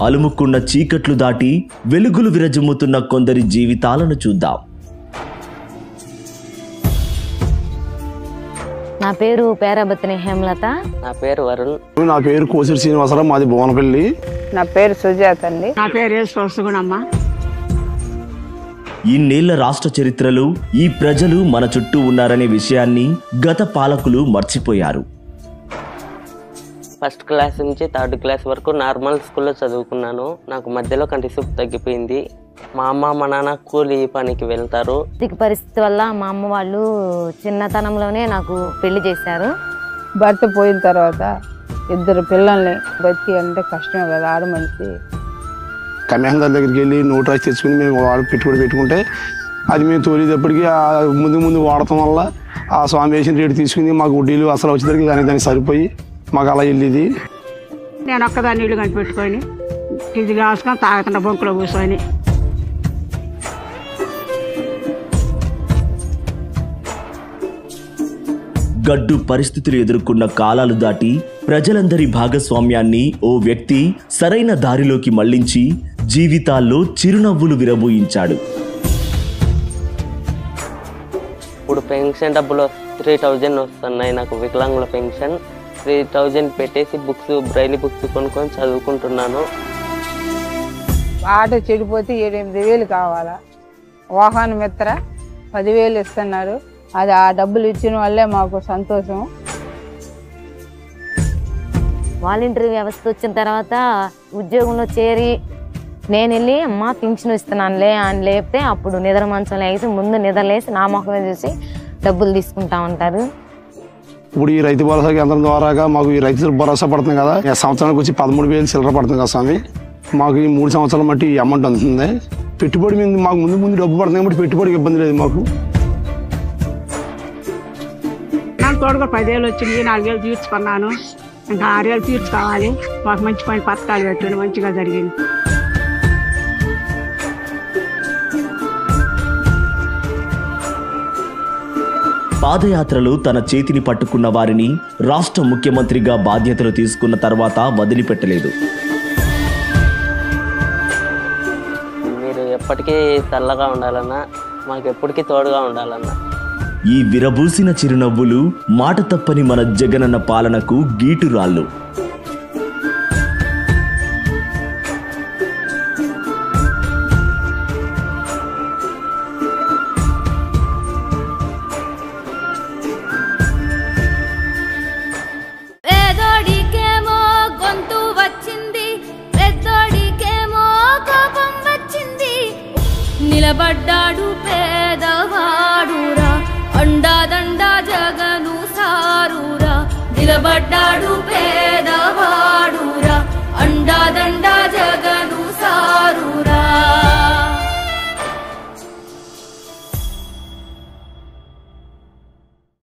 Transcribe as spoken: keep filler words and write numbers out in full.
అలుముకున్న చీకట్లు దాటి వెలుగులు విరజిమ్ముతున్న కొందరి జీవితాలను చూద్దాం. నా పేరు పేరాబత్తిని హేమలత. నా పేరు వరుణ్. నా పేరు కోసిరి శ్రీనివాసరావు, మాది భువనపల్లి. నా పేరు సుజాత అండి. నా పేరు సోసుగుణమ్మ. ఇన్నేళ్ల రాష్ట్ర చరిత్రలో ఈ ప్రజలు మన చుట్టూ ఉన్నారనే విషయాన్ని గత పాలకులు మర్చిపోయారు. ఫస్ట్ క్లాస్ నుంచి థర్డ్ క్లాస్ వరకు నార్మల్ స్కూల్లో చదువుకున్నాను. నాకు మధ్యలో కంటి చూపు తగ్గిపోయింది. మా అమ్మ మా నాన్న కూలి పనికి వెళ్తారు. ఆర్థిక పరిస్థితి వల్ల మా అమ్మ వాళ్ళు చిన్నతనంలోనే నాకు పెళ్లి చేశారు. భర్త పోయిన తర్వాత ఇద్దరు పిల్లల్ని బతికి అంటే కష్టమే కదా ఆడ మనిషి. కమ్యాహందార్ దగ్గరికి వెళ్ళి నోట్ రాసి తెచ్చుకుని మేము వాడు పెట్టుబడి పెట్టుకుంటే అది మేము తోలేటప్పటికి ముందు ముందు వాడటం వల్ల ఆ స్వామి వేసిన రేటు తీసుకుని మాకు వడ్డీలు అసలు వచ్చేసరికి దానికి దానికి సరిపోయి మాకు అలా వెళ్ళేది. నేను ఒక్కదాన్ని నీళ్ళు కంటి పెట్టుకొని ఇది కాసుకొని తాగుతున్న బొంకులో కూర్చొని. గడ్డు పరిస్థితులు ఎదుర్కొన్న కాలాలు దాటి ప్రజలందరి భాగస్వామ్యాన్ని ఓ వ్యక్తి సరైన దారిలోకి మళ్లించి జీవితాల్లో చిరునవ్వులు విరబూయించాడు. ఇప్పుడు పెన్షన్ డబ్బులు త్రీ థౌజండ్ వస్తున్నాయి నాకు, వికలాంగుల పెన్షన్. త్రీ థౌజండ్ పెట్టేసి బుక్స్ బ్రైలీ బుక్స్ కొనుక్కొని చదువుకుంటున్నాను. ఆటో చెడిపోతే ఏడెనిమిది వేలు కావాలా, వాహన మిత్ర పదివేలు ఇస్తున్నారు. అది ఆ డబ్బులు ఇచ్చిన వల్లే మాకు సంతోషం. వాలంటరీ వ్యవస్థ వచ్చిన తర్వాత ఉద్యోగంలో చేరి నేను వెళ్ళి అమ్మ పింఛను ఇస్తున్నానులే అని లేపితే అప్పుడు నిద్ర మంచం లేసి ముందు నిద్రలేసి నా ముఖమే చూసి డబ్బులు తీసుకుంటా ఉంటారు. ఇప్పుడు ఈ రైతు భరోసా కేంద్రం ద్వారాగా మాకు ఈ రైతు భరోసా పడుతుంది కదా, సంవత్సరానికి వచ్చి పదమూడు వేలు చిల్లర పడుతుంది కదా స్వామి. మాకు ఈ మూడు సంవత్సరాల మట్టి ఈ అమౌంట్ అందుతుంది. పెట్టుబడి మీద మాకు ముందు ముందు డబ్బు పడుతుంది కాబట్టి పెట్టుబడికి ఇబ్బంది లేదు మాకు. నాకు తోడుగా పదివేలు వచ్చింది, నాలుగేళ్ళు తీర్చుకున్నాను. ఇంకా ఆరేళ్ళు తీర్చుకోవాలి. మాకు మంచి పని పథకాలు పెట్టండి, మంచిగా జరిగింది. పాదయాత్రలో తన చేతిని పట్టుకున్న వారిని రాష్ట్ర ముఖ్యమంత్రిగా బాధ్యతలు తీసుకున్న తర్వాత వదిలిపెట్టలేదు. మీరు ఎప్పటికీ చల్లగా ఉండాలన్నా, మాకు ఎప్పటికీ తోడుగా ఉండాలన్నా. ఈ విరబూసిన చిరునవ్వులు మాట తప్పని మన జగనన్న పాలనకు గీటురాళ్ళు. పేదోడికేమో గొంతు వచ్చింది, పెద్దోడికేమో కోపం వచ్చింది. నిలబడ్డాడు పేదవాడురా, అండాదండా జగను సారురా. నిలబడ్డాడు పేదవాడురా,